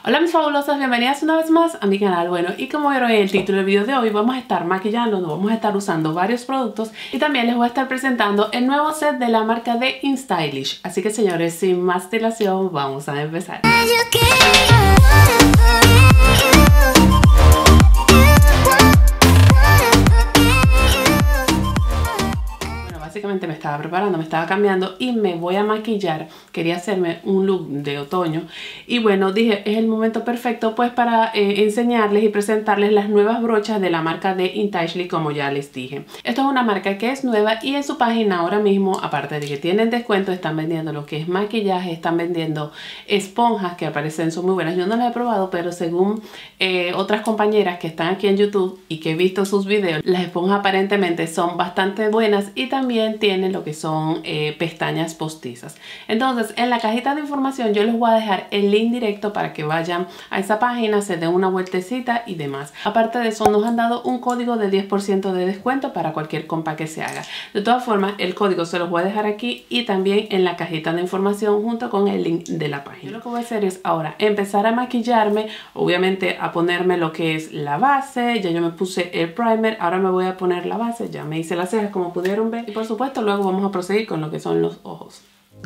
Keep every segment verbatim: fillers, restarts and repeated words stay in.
Hola mis fabulosas, bienvenidas una vez más a mi canal. Bueno, y como vieron en el título del video de hoy, vamos a estar maquillando, nos vamos a estar usando varios productos y también les voy a estar presentando el nuevo set de la marca de InStylish. Así que señores, sin más dilación, vamos a empezar. Básicamente me estaba preparando, me estaba cambiando y me voy a maquillar. Quería hacerme un look de otoño y bueno, dije es el momento perfecto pues para eh, enseñarles y presentarles las nuevas brochas de la marca de InStylish, como ya les dije. Esto es una marca que es nueva y en su página ahora mismo, aparte de que tienen descuento, están vendiendo lo que es maquillaje, están vendiendo esponjas que aparecen, son muy buenas. Yo no las he probado, pero según eh, otras compañeras que están aquí en YouTube y que he visto sus videos, las esponjas aparentemente son bastante buenas y también tiene lo que son eh, pestañas postizas. Entonces en la cajita de información yo les voy a dejar el link directo para que vayan a esa página, se den una vueltecita y demás. Aparte de eso nos han dado un código de diez por ciento de descuento para cualquier compra que se haga. De todas formas el código se los voy a dejar aquí y también en la cajita de información junto con el link de la página. Yo lo que voy a hacer es ahora empezar a maquillarme, obviamente a ponerme lo que es la base. Ya yo me puse el primer, ahora me voy a poner la base, ya me hice las cejas como pudieron ver y por supuesto supuesto, luego vamos a proseguir con lo que son los ojos.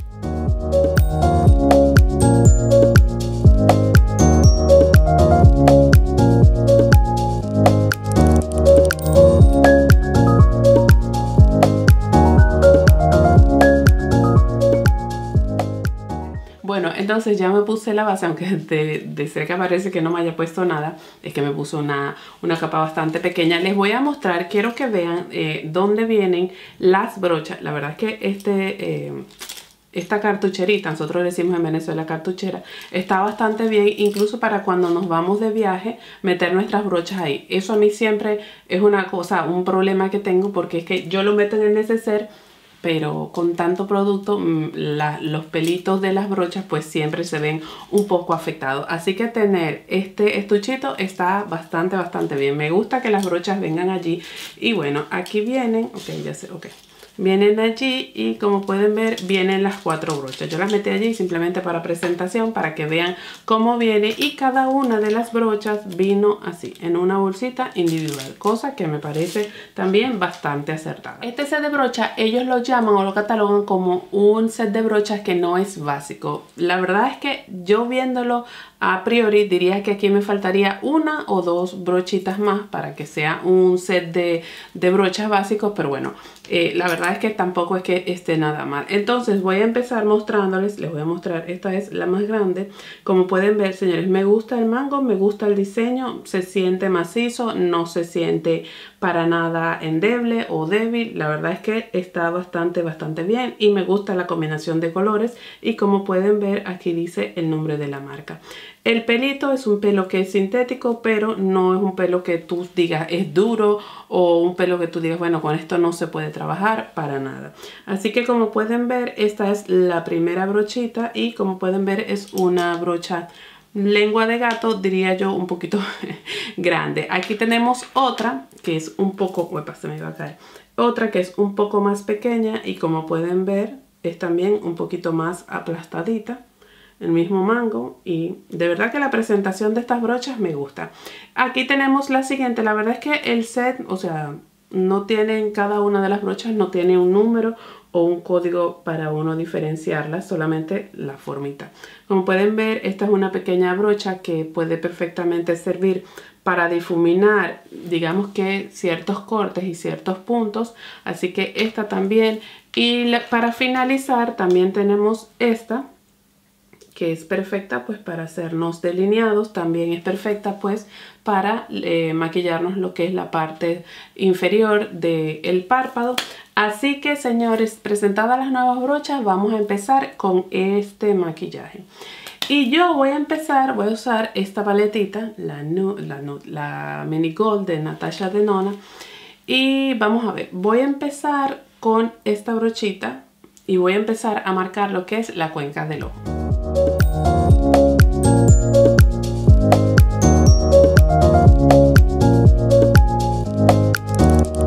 Bueno, entonces ya me puse la base, aunque de, de cerca parece que no me haya puesto nada, es que me puse una, una capa bastante pequeña. Les voy a mostrar, quiero que vean eh, dónde vienen las brochas. La verdad es que este, eh, esta cartucherita, nosotros le decimos en Venezuela cartuchera, está bastante bien, incluso para cuando nos vamos de viaje, meter nuestras brochas ahí. Eso a mí siempre es una cosa, un problema que tengo, porque es que yo lo meto en el neceser, pero con tanto producto la, los pelitos de las brochas pues siempre se ven un poco afectados. Así que tener este estuchito está bastante bastante bien. Me gusta que las brochas vengan allí. Y bueno, aquí vienen, ok, ya sé, ok. Vienen allí y como pueden ver vienen las cuatro brochas. Yo las metí allí simplemente para presentación, para que vean cómo viene, y cada una de las brochas vino así en una bolsita individual, cosa que me parece también bastante acertada. Este set de brochas ellos lo llaman o lo catalogan como un set de brochas que no es básico. La verdad es que yo viéndolo a priori diría que aquí me faltaría una o dos brochitas más para que sea un set de, de brochas básicos, pero bueno, eh, la verdad es que tampoco es que esté nada mal. Entonces voy a empezar mostrándoles, les voy a mostrar, esta es la más grande. Como pueden ver, señores, me gusta el mango, me gusta el diseño, se siente macizo, no se siente para nada endeble o débil. La verdad es que está bastante bastante bien y me gusta la combinación de colores, y como pueden ver aquí dice el nombre de la marca. El pelito es un pelo que es sintético, pero no es un pelo que tú digas es duro, o un pelo que tú digas bueno, con esto no se puede trabajar para nada. Así que como pueden ver, esta es la primera brochita y como pueden ver es una brocha lengua de gato, diría yo, un poquito grande. Aquí tenemos otra que es un poco, uepa, se me iba a caer, otra que es un poco más pequeña y como pueden ver es también un poquito más aplastadita, el mismo mango, y de verdad que la presentación de estas brochas me gusta. Aquí tenemos la siguiente. La verdad es que el set, o sea, no tienen, cada una de las brochas no tiene un número o un código para uno diferenciarlas, solamente la formita. Como pueden ver, esta es una pequeña brocha que puede perfectamente servir para difuminar, digamos que ciertos cortes y ciertos puntos, así que esta también. Y para finalizar también tenemos esta, que es perfecta pues para hacernos delineados, también es perfecta pues para eh, maquillarnos lo que es la parte inferior del párpado. Así que señores, presentadas las nuevas brochas, vamos a empezar con este maquillaje. Y yo voy a empezar, voy a usar esta paletita, la, la, la Mini Gold de Natasha Denona. Y vamos a ver, voy a empezar con esta brochita y voy a empezar a marcar lo que es la cuenca del ojo.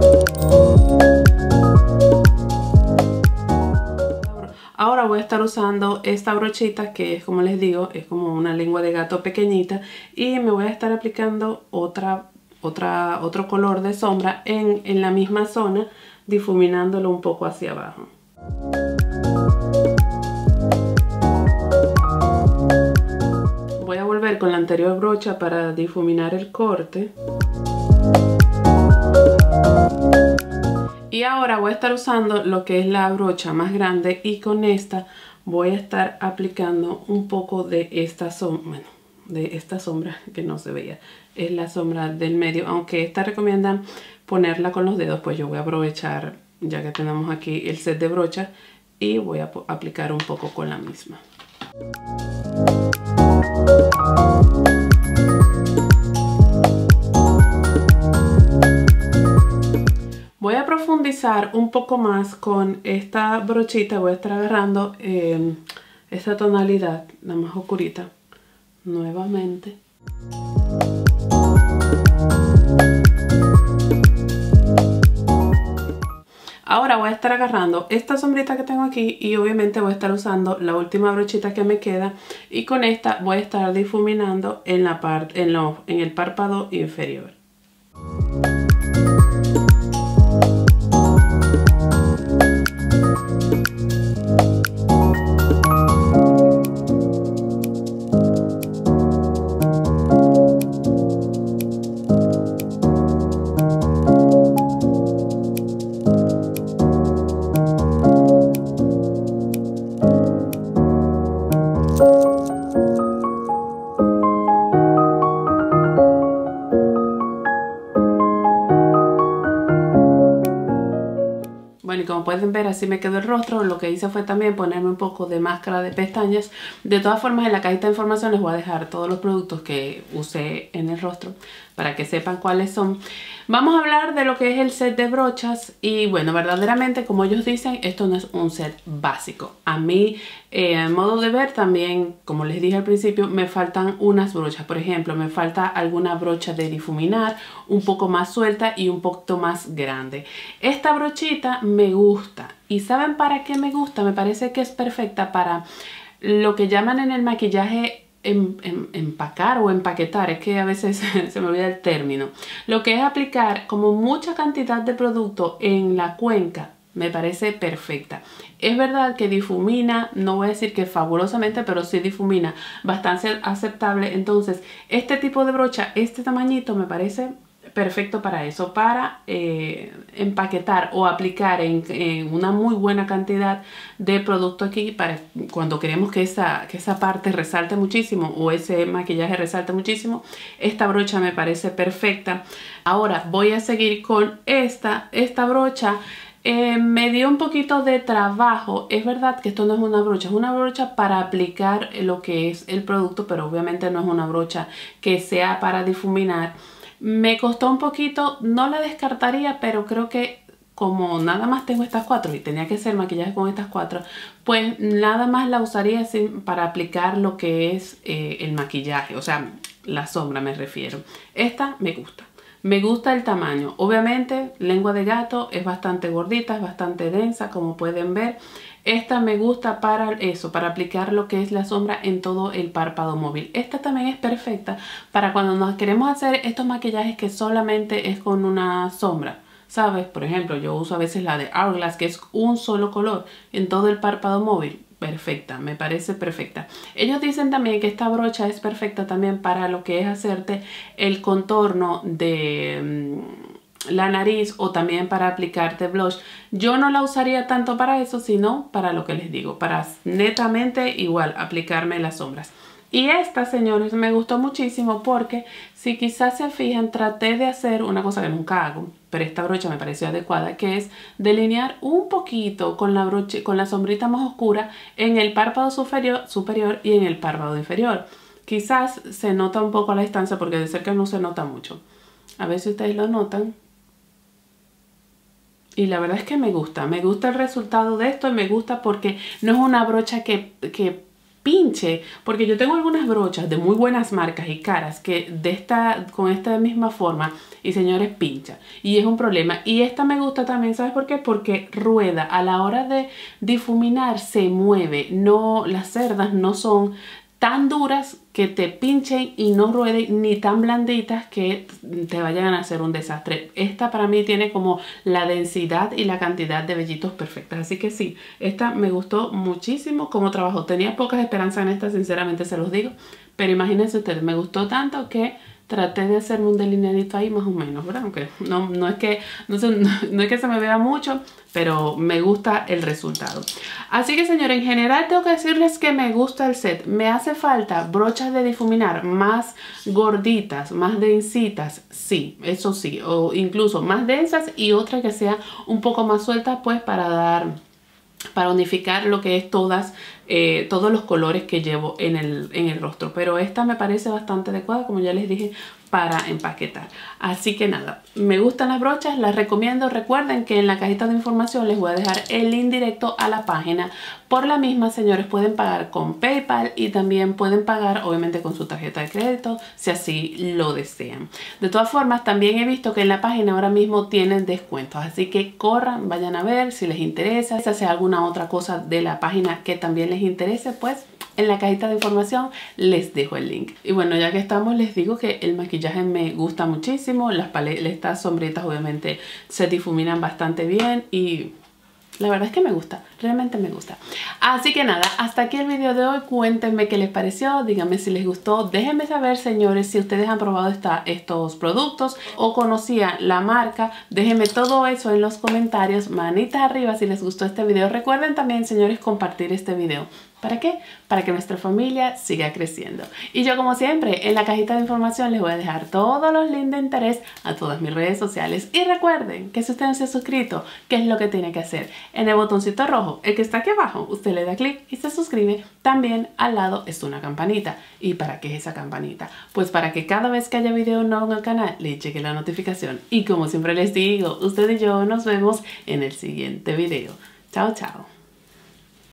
Ahora voy a estar usando agarrando esta brochita que es, como les digo, es como una lengua de gato pequeñita, y me voy a estar aplicando otra, otra, otro color de sombra en, en la misma zona, difuminándolo un poco hacia abajo. Voy a volver con la anterior brocha para difuminar el corte. Y ahora voy a estar usando lo que es la brocha más grande, y con esta voy a estar aplicando un poco de esta sombra, bueno, de esta sombra que no se veía, es la sombra del medio, aunque esta recomiendan ponerla con los dedos, pues yo voy a aprovechar ya que tenemos aquí el set de brochas y voy a aplicar un poco con la misma. Voy a profundizar un poco más con esta brochita. Voy a estar agarrando eh, esta tonalidad, la más oscurita, nuevamente. Ahora voy a estar agarrando esta sombrita que tengo aquí y obviamente voy a estar usando la última brochita que me queda, y con esta voy a estar difuminando en, la parte, en, lo, en el párpado inferior. Bueno, y como pueden ver, así me quedó el rostro. Lo que hice fue también ponerme un poco de máscara de pestañas. De todas formas, en la cajita de información les voy a dejar todos los productos que usé en el rostro para que sepan cuáles son. Vamos a hablar de lo que es el set de brochas. Y bueno, verdaderamente, como ellos dicen, esto no es un set básico. A mí, eh, a modo de ver, también, como les dije al principio, me faltan unas brochas. Por ejemplo, me falta alguna brocha de difuminar un poco más suelta y un poquito más grande. Esta brochita me gusta. ¿Y saben para qué me gusta? Me parece que es perfecta para lo que llaman en el maquillaje Em, em, empacar o empaquetar, es que a veces se me olvida el término. Lo que es aplicar como mucha cantidad de producto en la cuenca, me parece perfecta. Es verdad que difumina, no voy a decir que fabulosamente, pero sí difumina bastante aceptable. Entonces este tipo de brocha, este tamañito, me parece perfecto para eso, para eh, empaquetar o aplicar en, en una muy buena cantidad de producto aquí, para cuando queremos que esa, que esa parte resalte muchísimo o ese maquillaje resalte muchísimo. Esta brocha me parece perfecta. Ahora voy a seguir con esta, esta brocha. Eh, me dio un poquito de trabajo. Es verdad que esto no es una brocha, es una brocha para aplicar lo que es el producto, pero obviamente no es una brocha que sea para difuminar. Me costó un poquito, no la descartaría, pero creo que como nada más tengo estas cuatro y tenía que hacer maquillaje con estas cuatro, pues nada más la usaría así para aplicar lo que es eh, el maquillaje, o sea, la sombra me refiero. Esta me gusta. Me gusta el tamaño. Obviamente, lengua de gato, es bastante gordita, es bastante densa, como pueden ver. Esta me gusta para eso, para aplicar lo que es la sombra en todo el párpado móvil. Esta también es perfecta para cuando nos queremos hacer estos maquillajes que solamente es con una sombra, ¿sabes? Por ejemplo, yo uso a veces la de Hourglass, que es un solo color en todo el párpado móvil. Perfecta, me parece perfecta. Ellos dicen también que esta brocha es perfecta también para lo que es hacerte el contorno de mmm, la nariz, o también para aplicarte blush. Yo no la usaría tanto para eso, sino para lo que les digo, para netamente igual aplicarme las sombras. Y esta, señores, me gustó muchísimo porque si quizás se fijan, traté de hacer una cosa que nunca hago, pero esta brocha me pareció adecuada, que es delinear un poquito con la brocha, con la sombrita más oscura en el párpado superior, superior y en el párpado inferior. Quizás se nota un poco a la distancia porque de cerca no se nota mucho. A ver si ustedes lo notan. Y la verdad es que me gusta, me gusta el resultado de esto, y me gusta porque no es una brocha que... que pinche, porque yo tengo algunas brochas de muy buenas marcas y caras que de esta, con esta misma forma, y señores, pincha, y es un problema. Y esta me gusta también, ¿sabes por qué? Porque rueda, a la hora de difuminar se mueve, no, las cerdas no son tan duras que te pinchen y no rueden, ni tan blanditas que te vayan a hacer un desastre. Esta para mí tiene como la densidad y la cantidad de vellitos perfectas, así que sí, esta me gustó muchísimo como trabajo. Tenía pocas esperanzas en esta, sinceramente se los digo, pero imagínense ustedes, me gustó tanto que traté de hacerme un delineadito ahí más o menos, ¿verdad? Aunque no, no, es que, no, se, no, no es que se me vea mucho, pero me gusta el resultado. Así que, señores, en general tengo que decirles que me gusta el set. Me hace falta brochas de difuminar más gorditas, más densitas, sí, eso sí, o incluso más densas y otra que sea un poco más suelta, pues para dar... para unificar lo que es todas, eh, todos los colores que llevo en el, en el rostro. Pero esta me parece bastante adecuada, como ya les dije, para empaquetar. Así que nada, me gustan las brochas, las recomiendo. Recuerden que en la cajita de información les voy a dejar el link directo a la página. Por la misma, señores, pueden pagar con PayPal y también pueden pagar, obviamente, con su tarjeta de crédito, si así lo desean. De todas formas, también he visto que en la página ahora mismo tienen descuentos. Así que corran, vayan a ver si les interesa. Si hace alguna otra cosa de la página que también les interese, pues en la cajita de información les dejo el link. Y bueno, ya que estamos, les digo que el maquillaje me gusta muchísimo. Las paletas, estas sombritas obviamente se difuminan bastante bien y la verdad es que me gusta, realmente me gusta. Así que nada, hasta aquí el video de hoy. Cuéntenme qué les pareció, díganme si les gustó. Déjenme saber, señores, si ustedes han probado esta, estos productos o conocían la marca. Déjenme todo eso en los comentarios. Manitas arriba si les gustó este video. Recuerden también, señores, compartir este video. ¿Para qué? Para que nuestra familia siga creciendo. Y yo, como siempre, en la cajita de información les voy a dejar todos los links de interés a todas mis redes sociales. Y recuerden que si usted no se ha suscrito, ¿qué es lo que tiene que hacer? En el botoncito rojo, el que está aquí abajo, usted le da clic y se suscribe. También al lado está una campanita. ¿Y para qué es esa campanita? Pues para que cada vez que haya video nuevo en el canal le llegue la notificación. Y como siempre les digo, usted y yo nos vemos en el siguiente video. Chao, chao.